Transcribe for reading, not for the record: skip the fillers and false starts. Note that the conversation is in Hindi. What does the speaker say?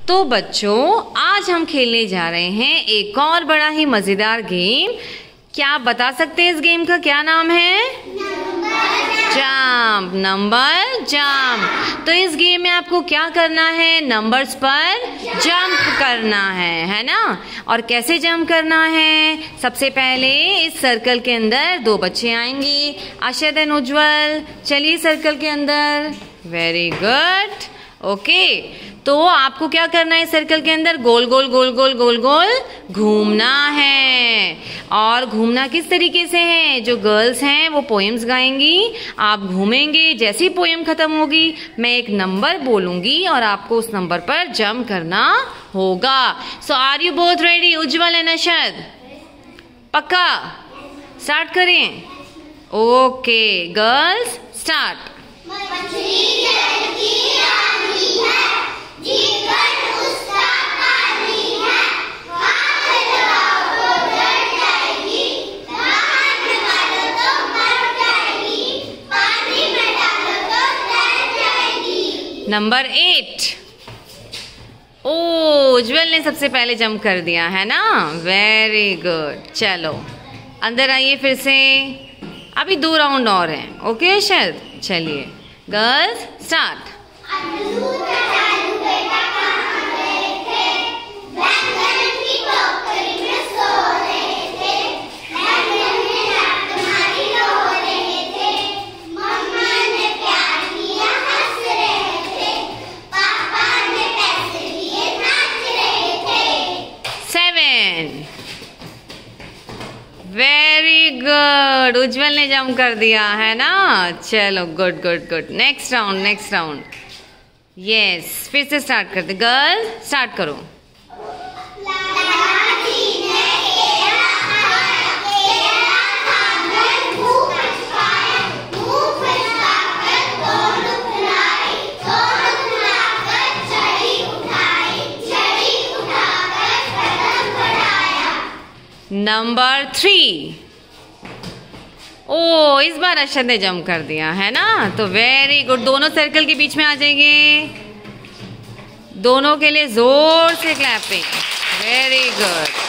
तो बच्चों आज हम खेलने जा रहे हैं एक और बड़ा ही मजेदार गेम। क्या आप बता सकते हैं इस गेम का क्या नाम है? Jump, number jump. तो इस गेम में आपको क्या करना है? नंबर्स पर जंप करना है ना। और कैसे जंप करना है? सबसे पहले इस सर्कल के अंदर दो बच्चे आएंगे, अशद एंड उज्जवल। चलिए सर्कल के अंदर। Very good, okay. तो आपको क्या करना है? सर्कल के अंदर गोल गोल गोल गोल गोल गोल घूमना है। और घूमना किस तरीके से है? जो गर्ल्स हैं वो पोएम्स गाएंगी, आप घूमेंगे। जैसे ही पोएम खत्म होगी मैं एक नंबर बोलूंगी और आपको उस नंबर पर जंप करना होगा। So are you both ready, Ujjwal and Ashad? पक्का? स्टार्ट करें। Okay girls, start. नंबर 8। ओ, उज्जवल ने सबसे पहले जंप कर दिया है ना। Very good. चलो अंदर आइए फिर से। अभी 2 राउंड और हैं। ओके अशद, चलिए girls start. Very good, Ujjwal ने जंप कर दिया है ना। चलो good good good. Next round, next round. Yes, फिर से स्टार्ट करते। गर्ल स्टार्ट करो। नंबर 3। ओ, इस बार अशद ने जंप कर दिया है ना। तो वेरी गुड, दोनों सर्कल के बीच में आ जाएंगे। दोनों के लिए जोर से क्लैपिंग। Very good.